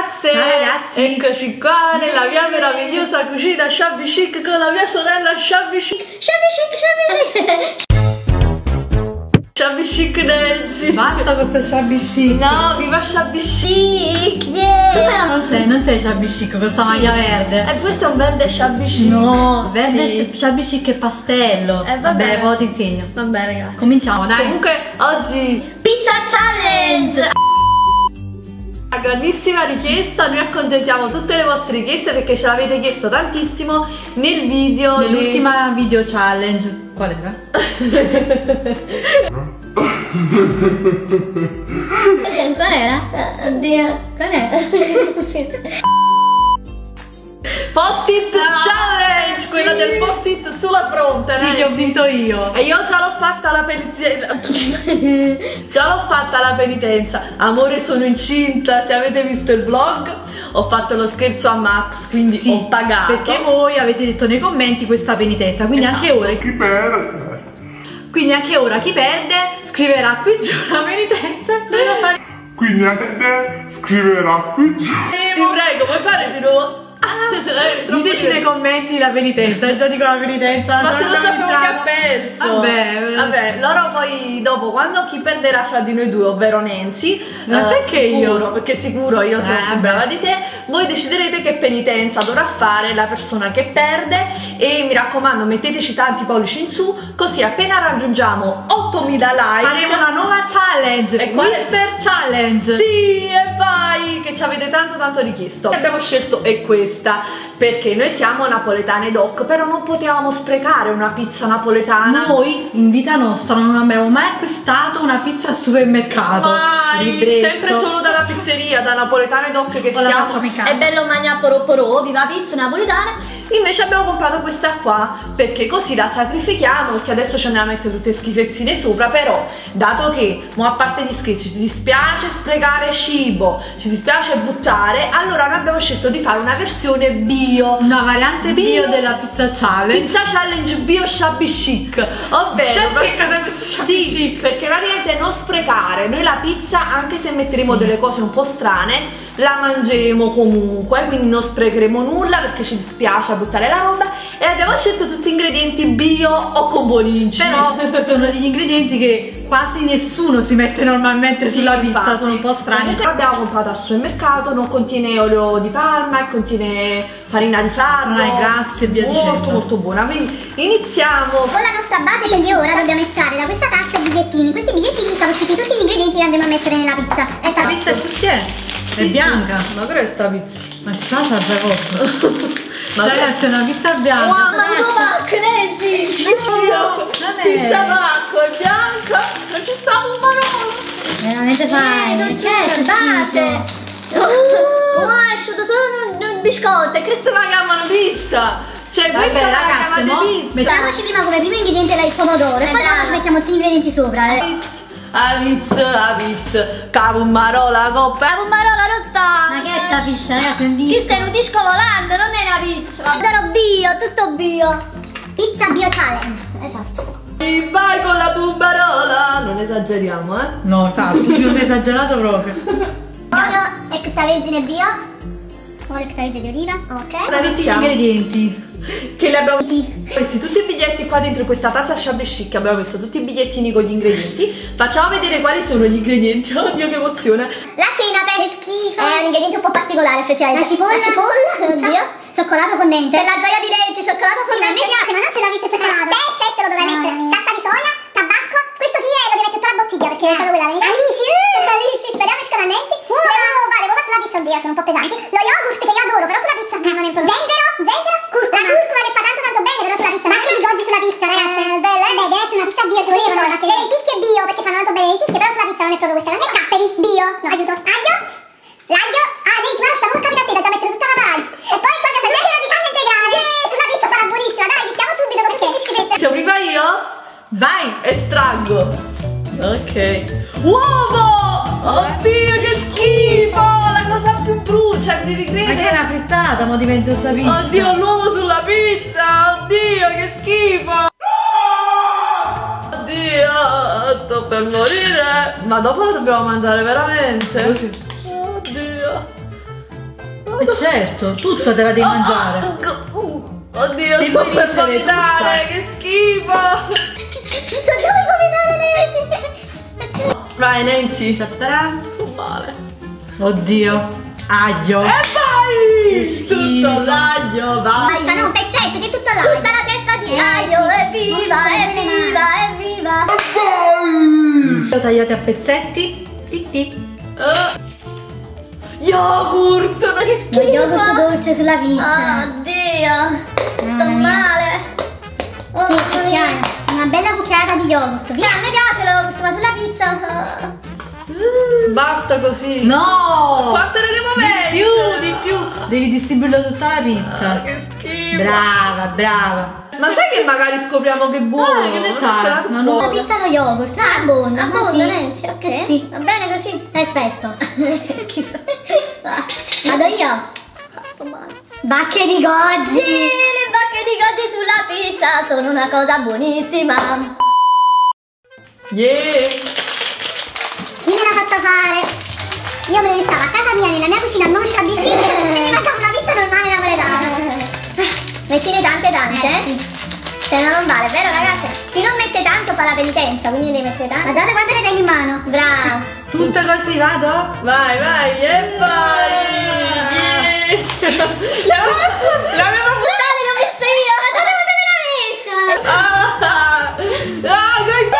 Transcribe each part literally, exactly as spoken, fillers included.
ragazze! Ciao ragazzi! Eccoci qua nella mia meravigliosa cucina Shabby Chic con la mia sorella Shabby Chic. Shabby Chic, Shabby Chic! Shabby Chic Nancy! Basta questo Shabby Chic! No, viva Shabby Chic! Yeah! Tu però non sei, non sei Shabby Chic con questa maglia verde. E questo è un verde Shabby Chic. No, verde Sì. Shabby Chic e pastello. Eh, vabbè. vabbè, poi ti insegno. Vabbè ragazzi. Cominciamo, dai. Comunque oggi Pizza Challenge! a grandissima richiesta noi accontentiamo tutte le vostre richieste perché ce l'avete chiesto tantissimo nel video Nell'ultima di... video challenge. Qual era? Qual era? Oddio, qual era? Post-it challenge, quella del post-it sulla fronte. Sì, che ho vinto io. E io già l'ho fatta la penitenza. Già l'ho fatta la penitenza. Amore, sono incinta. Se avete visto il vlog, ho fatto lo scherzo a Max, quindi Sì, ho pagato. perché voi avete detto nei commenti questa penitenza. Quindi Esatto. anche ora chi perde. Quindi anche ora chi perde scriverà qui giù la penitenza. Quindi anche te scriverà qui giù. Ti prego, puoi fare di nuovo? Eh, Diteci nei commenti la penitenza. Già dico la penitenza. Ma se lo sappiamo che ha perso. Vabbè, Vabbè, loro poi dopo, quando chi perderà fra di noi due, ovvero Nancy, Ma eh, perché io? sicuro, perché sicuro io sono Eh, più vabbè. brava di te, voi deciderete che penitenza dovrà fare la persona che perde. E mi raccomando, metteteci tanti pollici in su, così appena raggiungiamo ottomila like faremo una nuova challenge. E quale- Whisper challenge. Sì, e vai, che ci avete tanto tanto richiesto. Abbiamo scelto è questa, perché noi siamo napoletane doc, però non potevamo sprecare una pizza napoletana. Noi in vita nostra non abbiamo mai acquistato una pizza al supermercato. Mai, Ribrezzo. sempre solo dalla pizzeria, da napoletane doc che O la siamo. facciamo in casa. È bello magna porò porò, viva pizza napoletana! Invece abbiamo comprato questa qua, perché così la sacrifichiamo, perché adesso ce ne mette tutte schifezzine sopra. Però, dato che, mo a parte gli scherzi, ci dispiace sprecare cibo, ci dispiace buttare, allora noi abbiamo scelto di fare una versione bio. Una variante bio, Bio. della pizza challenge. Pizza challenge bio Shabby Chic, ovvero Certo che cosa è questo Shabby sì, Chic? perché praticamente non sprecare. Noi la pizza, anche se metteremo Sì. delle cose un po' strane, la mangeremo comunque, quindi non sprecheremo nulla perché ci dispiace buttare la roba. E abbiamo scelto tutti ingredienti bio o con buonici. Però sono degli ingredienti che quasi nessuno si mette normalmente Sì, sulla pizza, infatti. sono un po' strani. Comunque l'abbiamo comprato al supermercato, non contiene olio di palma e contiene farina di farro, Non ha grassi e via molto dicendo. molto buona. Quindi iniziamo. Con la nostra base, quindi ora dobbiamo estrarre da questa tazza i bigliettini. Questi bigliettini sono scritti tutti gli ingredienti che andremo a mettere nella pizza. La Esatto. pizza è così, è Sì, bianca. sì. Ma però è sta pizza. Ma ci sta già cotto. Ma Ragazzi, è una pizza bianca. Wow, Ma non va, Crazy! non è- Pizza Pacco è bianca, non ci sta un parola. Veramente fai, non c'è, c'è base! Oh, è asciutto solo un, un biscotto, e Queste la chiamano pizza. Cioè, Vabbè, questa la ragazzi, chiamate mo pizza. mettiamoci prima come primo ingrediente il pomodoro e poi dopo ci mettiamo tutti gli ingredienti sopra. Eh. A pizza, a pizza, cavummarola, coppa. La pommarola non sta! Ma che è sta pizza, ragazzi? È un disco. Questo è un disco volando, non è una pizza! Pomodoro bio, tutto bio! Pizza bio challenge, esatto. E vai con la bumbarola. Non esageriamo, eh. No, infatti, non è esagerato proprio. Olio extravergine bio, olio extravergine di oliva, ok. Ora Tutti gli iniziamo. ingredienti. Che li abbiamo messi tutti i biglietti qua dentro questa tazza Shabby Chic. Abbiamo messo tutti i bigliettini con gli ingredienti. Facciamo vedere quali sono gli ingredienti. Oddio, che emozione. La senape, che schifo! È un ingrediente un po' particolare effettivamente. La cipolla, la cipolla, oddio. Cioccolato fondente. Per la gioia di Nancy, cioccolato fondente. Sì, ma a me piace, ma non c'è la pizza cioccolato. Esce, esce lo dovrei mettere. Salsa di soia, tabasco. Questo chi è? Lo deve mettere tutta la bottiglia perché è quello quella. Amici, uh, amici, speriamo esca da Nancy. Uova, le uova, le uova sulla pizza, oddio, sono un po' pesanti. Lo yogurt che io adoro, però sulla pizza non è proprio. Zenzero, zenzero, curcuma. La curcuma che fa tanto tanto bene, però sulla pizza. Ma anche gli goggi sulla pizza, ragazzi. Eh, bella, eh. Beh, deve essere una pizza bio, ci volevano. Le lenticchie bio perché fanno tanto bene le lenticchie, però sulla pizza non è proprio questa. E capperi bio. No, aiuto. Aglio. L'aglio. Ah, Nancy, ma sta molto capita a te, da già mettere tutta la paglia. E poi quando c'è l'euro di carne integrale. Yeah, sulla pizza sarà buonissima. Dai, iniziamo subito con tutte le schifezze. Siamo prima io? Vai! Estraggo. Ok. Uovo! Oddio, che schifo! La cosa più brucia, mi devi Ma che è credere. una frittata, ma diventa sta pizza. Oddio, l'uovo sulla pizza! Oddio, che schifo! Oddio, sto per morire! Ma dopo la dobbiamo mangiare veramente? Così. Oddio! Eh certo, tutta te la devi mangiare. Oddio, Ti sto puoi per vincere vomitare, tutta. che schifo. Non so dove vomitare, Nancy. Vai, Nancy. Tattara. Sto male. Oddio. Aglio. E vai! Che schifo. Tutto l'aglio, vai. Basta, no, un pezzetto di tutto l'aglio. Tutta la testa di aglio, evviva, evviva, evviva. Lo tagliate a pezzetti. Titti. Uh. Yogurt, ma che schifo. Lo yogurt dolce sulla pizza. Oddio, sto male. Oh, una bella cucchiaia di yogurt. Via, a me piace lo yogurt, ma sulla pizza. Basta così. No! Quante ne devo Di mettere? più, di più. Devi distribuirlo tutta la pizza. Ah, che schifo. Brava, brava. Ma sai che magari scopriamo che è buono? Ah, che ne sai? C'è la Ma buona. La pizza allo yogurt. Ah, buona. Ah, buona, sì? Nancy, ok. Eh sì, va bene così. Perfetto. Che schifo. Vado io. Bacche di Goggi. Sì, le bacche di Goggi sulla pizza sono una cosa buonissima. Yeah. Chi me l'ha fatta fare? Io me ne stavo a casa mia, nella mia cucina non sciabisci e mi mangiavo una pizza normale napoletana. Mettine tante tante, eh? Se no non vale, vero ragazze? Chi non mette tanto fa la penitenza, quindi devi mettere tanto. Guardate quante ne tengo in mano. Bravo. Tutte così, vado? Vai, vai, e vai. Yeah. L'avevo l'avevo Guardate, l'ho messa io, guardate quante me l'ha messa. Ah, ah, dai,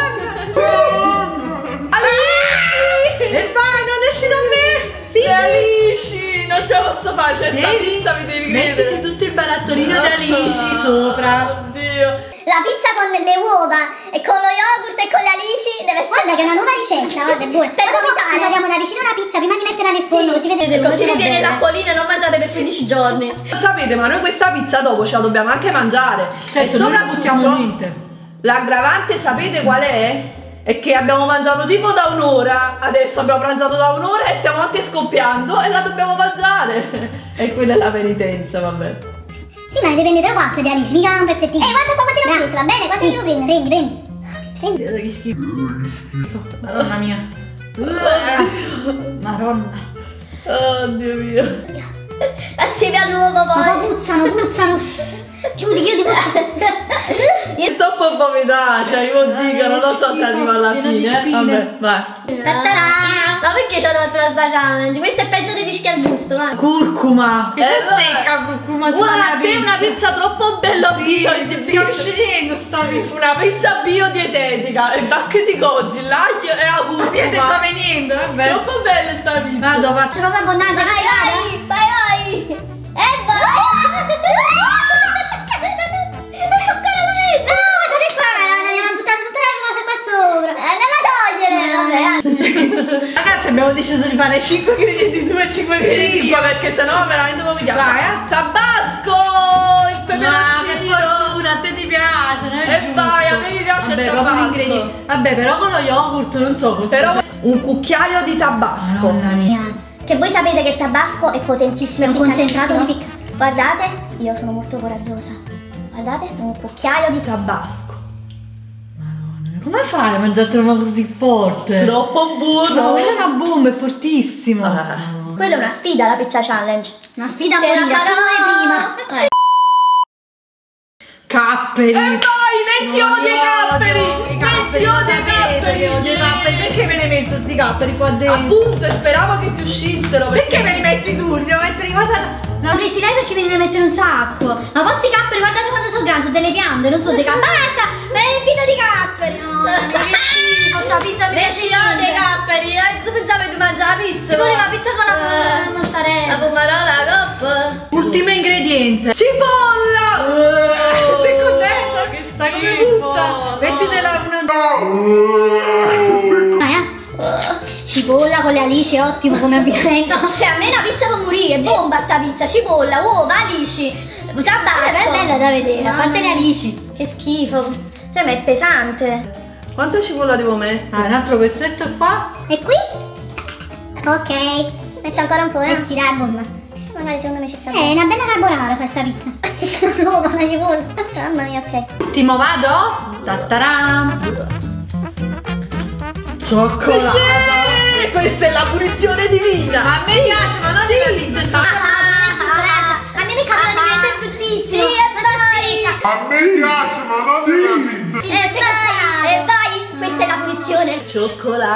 E vai, non esci da me! sì, Alici, non ce la posso fare, c'è sta Devi- pizza, mi devi credere. Mettiti tutto il barattolino di alici sopra. Oddio. La pizza con le uova e con lo yogurt e con le alici deve essere. Guarda che è una nuova ricetta, guarda, è buona. Per vomitare. Guardiamo da vicino la pizza prima di metterla nel forno, così vede Così vi viene l'acquolina e non mangiate per quindici giorni. Sapete, ma noi questa pizza dopo ce la dobbiamo anche mangiare. Certo, e non ne buttiamo soprattutto niente. l'aggravante sapete qual è? È che abbiamo mangiato tipo da un'ora, adesso abbiamo pranzato da un'ora e stiamo anche scoppiando e la dobbiamo mangiare. E quella è la penitenza, vabbè. Sì, ma ne devi prendere quattro di alici, mica un pezzettino. Eh, guarda quanto te l'ho preso, va bene? Quanto te devo prendere? Prendi, prendi. Prendi. Guarda che schifo. Madonna mia. Madonna. Oddio mio. Assieme all'uovo Ma poi. poi puzzano, puzzano. Chiudi, chiudi, puzzano. Io sto un po' vomitare, cioè io dico, non lo so se arriva alla pieno di fine. eh. spine. Vabbè, vai. Ta-ta-da. Ma perché ci hanno fatto la sta challenge? Questo è peggio dei rischi al gusto, va. Curcuma. Che Eh, c'è vabbè. secca curcuma sulla Guarda, pizza. è una pizza troppo bella bio. Non si capisce niente sta pizza. Una pizza biodietetica, il bacche di cozzi, l'aglio e la curcuma. Niente sta venendo, vabbè. Troppo bella sta pizza. Vado, faccio. Sono proprio abbondante. Vai, vai, vai, vai. E vai. No, guardate qua, madonna, mi hanno buttato tutte le cose qua sopra. Eh, non la togliere, vabbè. Ragazzi, abbiamo deciso di fare cinque ingredienti, due e cinque ingredienti. cinque perché sennò veramente vomitiamo. Vai, eh. Tabasco! Il Ma che peperoncino! fortuna, a te ti piace, non è E giusto. vai, a me mi piace Vabbè, il proprio un tabasco. ingrediente. Vabbè, però con lo yogurt non so cosa. Però un cucchiaio di tabasco. Madonna mia. Che voi sapete che il tabasco è potentissimo, è un concentrato di picca. Guardate, io sono molto coraggiosa. Guardate, un cucchiaio di Tabasco. Madonna, come fai a mangiartelo una così forte? Troppo No, buono. quella è una bomba, è fortissimo. Ah. Quella è una sfida, la pizza challenge. una sfida Ce la politica, farò. prima. Eh. Capperi. E vai, menzione Non li i capperi! odio, i capperi, Menzione i lo sapete che odio i capperi. capperi! Perché me ne hai messo sti capperi qua dentro? Appunto, e speravo che ti uscissero. Perché me li metti tu? Li devo mettere guarda. L'ho presi lei perché me ne deve mettere un sacco. Ma poi sti capperi, guardate quando sono grandi, sono delle piante, non sono dei capperi. Basta, me ne riempito di capperi. No, che schifo, sta pizza mi piace Menzione i niente. capperi, eh? Tu pensavi di mangiare la pizza? Ti voleva pizza con la Eh, mozzarella. La pomarola, la coppa. Ultimo ingrediente. Cipolla! Sei contenta? Che Sai come schifo. puzza? Mettitela una. Vai, eh. Cipolla con le alici, ottimo come abbinamento. Cioè, a me una pizza può morire, bomba sta pizza, cipolla, uova, alici, tabasco. È bella da vedere, a parte le alici. Che schifo. Cioè, ma è pesante. Quanta cipolla devo mettere? Ah, un altro pezzetto qua. E qui? Ok. Metto ancora un po', eh? Sì, dai, bomba. Magari secondo me ci sta. È una bella carbonara questa pizza. No, ma la cipolla. Mamma mia, ok. Ultimo vado. Tattaram. Cioccolato. Yeah! Questa è la punizione divina. Ma a me piace, ma non è la pizza Ma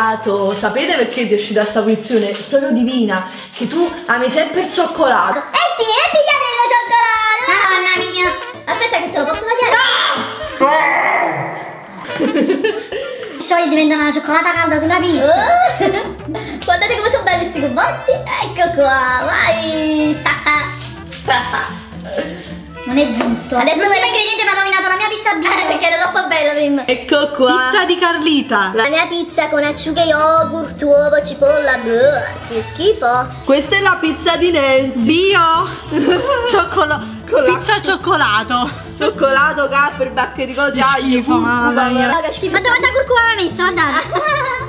cioccolato. Sapete perché ti è uscita sta posizione? È proprio divina, che tu ami sempre il cioccolato. E ti viene pigliato il cioccolato! Mamma mia! Aspetta che te lo posso tagliare. Scioglie diventano una cioccolata calda sulla pizza. Guardate come sono belli sti cubotti. Ecco qua, vai. Non è giusto. Adesso l'ultimo ingrediente mi ha rovinato la mia pizza bimbo. Perché era troppo bella, Bim. Ecco qua. Pizza di Carlita. La mia pizza con acciughe, yogurt, uovo, cipolla. Bleh, che schifo. Questa è la pizza di Nancy. Bio. Cioccolato. Pizza al cioccolato. Cioccolato, capperi, bacche di cose, aglio, schifo, mamma mia. Raga, schifo. Guarda quanta curcuma aveva messo, guardate.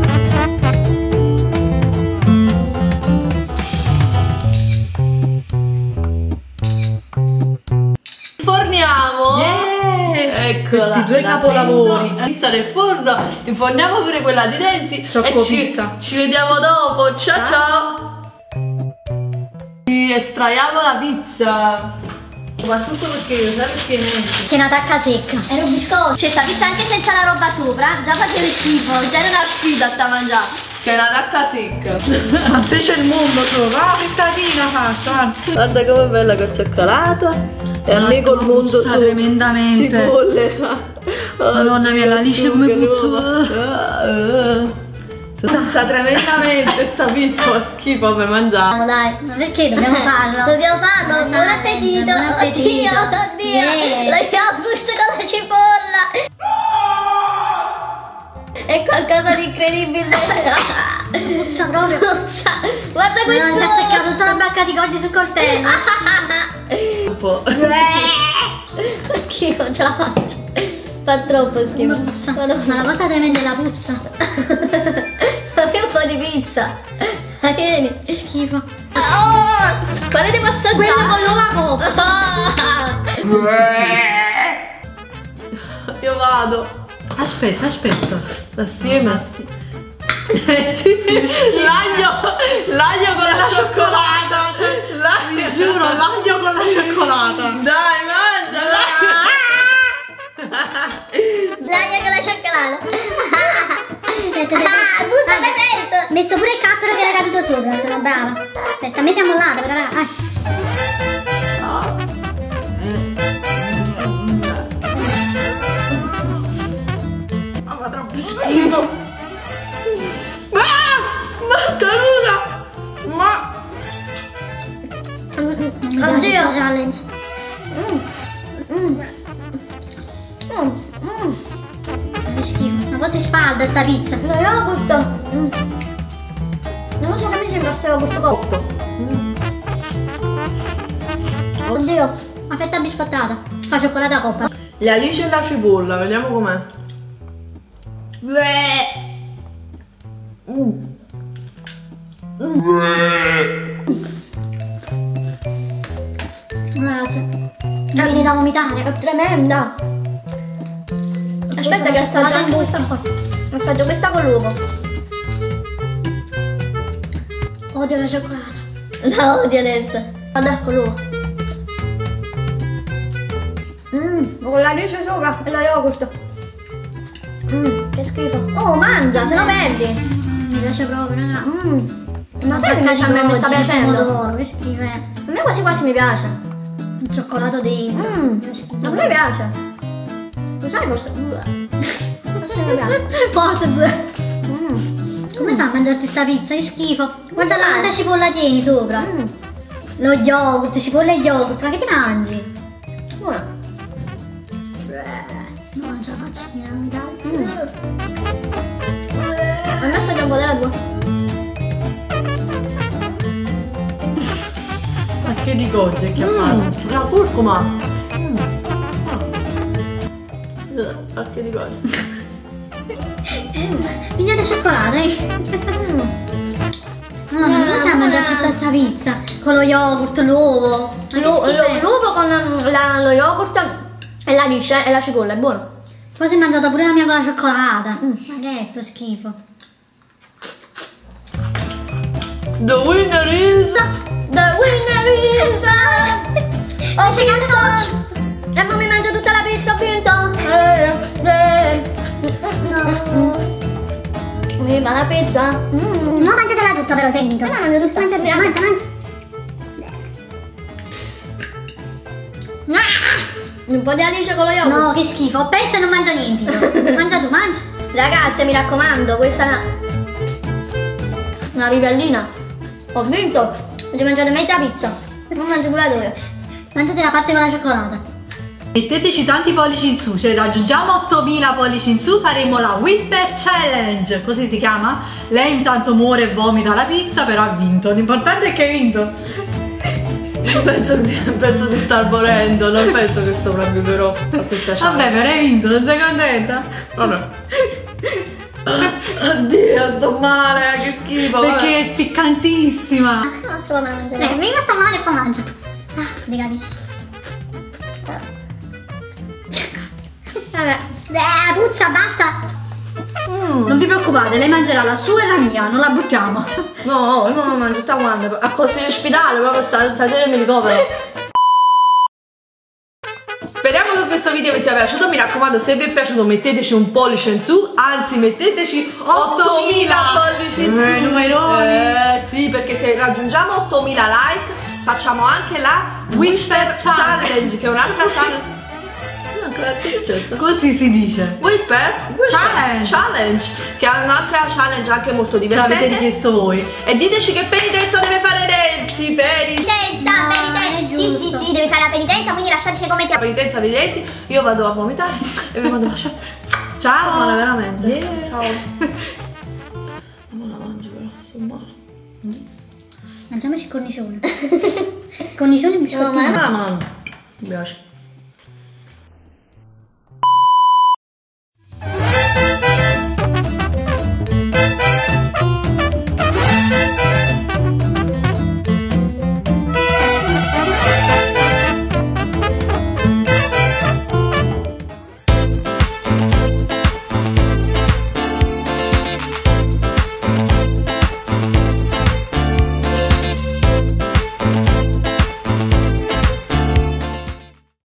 Forniamo. Yeah. Eccola. Questi due la capolavori. prendo, pizza nel forno. Inforniamo pure quella di Nancy. Ciocco e ci, pizza. ci vediamo dopo. Ciao ciao. Estraiamo la pizza. Soprattutto perché, sai perché Nancy? Che è una tacca secca. Era un biscotto. C'è sta pizza anche senza la roba sopra. Già faceva schifo. Già era una sfida sta mangiando. Che è una tacca secca. A te c'è il mondo sopra. Ah, frittatina fatta. Guarda com'è bella col cioccolato. E a me col mondo su tremendamente. cipolle. Madonna mia, la liscia come Puzza tremendamente sta pizza, fa schifo per mangiare. Dai. Ma perché dobbiamo farlo? Dobbiamo farlo. Buon Buon appetito. buon appetito. Oddio, oddio. Yeah. La yogurt con la cipolla. È qualcosa di incredibile. Puzza proprio. Puzza. Guarda Ma questo. non si è azzeccato tutta la bacca di coggi sul coltello. Un po'. Fa schifo, ce la faccio. Fa troppo schifo. Puzza. Ma no. Ma la cosa tremenda è la puzza. Fammi un po' di pizza. Vieni. Schifo. Oh, quale devo assaggiare? Quella con l'uova copa. Oh. Io vado. Aspetta, aspetta. Assieme. L'aglio, l'aglio con la cioccolata. L'aglio. Giuro, l'aglio con la cioccolata. Dai, mangia l'aglio. L'aglio con la cioccolata. Aspetta, aspetta. Ah, butta per dentro. Ho messo pure il cappero che era caduto sopra, sono brava. Aspetta, a me si è mollata però raga. Ma troppo schifo. Ah, ma caruta. Ma Non mi piace Oddio. sta challenge. Che schifo. Ma poi si sfalda sta pizza. No, yogurt. Mm. Non lo so, che mi sembra sto yogurt cotto. Oddio. Una fetta biscottata. Fa cioccolata coppa. le alici e la cipolla, vediamo com'è. Bleh. Uh. Grazie. Mi viene da vomitare. È tremenda. Aspetta che assaggio questa qua. Assaggio questa con l'uovo. Odio la cioccolata. La odio adesso. Guarda con l'uovo. Mmm, con la liscia sopra e lo yogurt. Mmm, che schifo. Oh, mangia, se no perdi. Non mi piace proprio, raga. Mmm. Ma Una sai che bacca invece a me mi sta di oggi, piacendo? pomodoro, che schifo è. A me quasi quasi mi piace. Il cioccolato dentro. Mmm, Che schifo. a me piace. Lo sai forse? Forse mi piace. Forse due. Mmm. Come fa a mangiarti sta pizza? Che schifo. Guarda Dai. quanta cipolla tieni sopra. Mmm. Lo yogurt, cipolla e yogurt. Ma che ti mangi? Buona. No, non ce la faccio. Mi viene a vomitare. A me assaggia un po' della tua. Ma che di gogge che ha fatto? La curcuma. Mm. Ma che di gogge? Pigliate cioccolato, eh. No, Ah, non come fai a mangiare buona. tutta sta pizza? Con lo yogurt, l'uovo. Ma che L'u- schifo è? l'u- L'uovo con la- lo yogurt e la liscia e la cipolla, è buono. Poi si è mangiata pure la mia con la cioccolata. Ma che è sto schifo? The winner is... The winner is... Ho vinto! E ora mi mangio tutta la pizza, ho vinto! Eh, eh. No. Viva pizza. Mm. No, mangiatela tutta però, sei vinto. No, mangio tutta. Mangia, mangia, mangia. mangia. Un po' di alice con lo yogurt. No, che schifo. Ho perso e non mangio niente. io. Mangia tu, mangia. Ragazze, mi raccomando, questa è una, una rivellina. Ho vinto. Ho già mangiato mezza pizza. Non mangio pure due. Mangiate la parte con la cioccolata. Metteteci tanti pollici in su, se raggiungiamo ottomila pollici in su faremo la Whisper Challenge, così si chiama. Lei intanto muore e vomita la pizza, però ha vinto, l'importante è che hai vinto. Penso di, penso di star morendo, non penso che sopravviverò a questa challenge. Vabbè, però hai vinto, non sei contenta? Vabbè. Oddio, sto male, che schifo. Perché è piccantissima. Non so come la mangiare. Eh, prima sta male e poi mangia. Ah, ti capisci. Vabbè. Eh, puzza, basta. Mm. Non vi preoccupate, lei mangerà la sua e la mia, non la buttiamo. No, io non lo mangio tutta quando. A costo di ospedale, proprio sta- stasera mi ricovero. Speriamo che questo video vi sia piaciuto, mi raccomando, se vi è piaciuto metteteci un pollice in su, anzi metteteci ottomila pollici in su. Eh, numeroni. Eh sì, perché se raggiungiamo ottomila like facciamo anche la Whisper Challenge, che è un'altra challenge. Così si dice. Whisper, Whisper Challenge. Challenge, che è un'altra challenge anche molto Ce l'avete divertente. richiesto voi. E diteci che penitenza deve fare Renzi, penitenza. Penitenza, No, penitenza. non è Sì, sì, giusto. sì, devi fare la penitenza, quindi lasciateci nei commenti. La penitenza di Renzi, io vado a vomitare e vi mando a lasciare. Ciao. Male veramente. Yeah. Ciao. Non la mangio però, sono male. Mangiamoci cornicione. Cornicione e biscottini. Non la mangio. Mi piace.